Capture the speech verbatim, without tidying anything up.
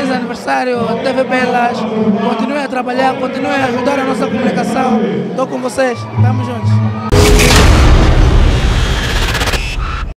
feliz aniversário, T V Belas. Continuem a trabalhar, continuem a ajudar a nossa comunicação. Estou com vocês. Tamo juntos.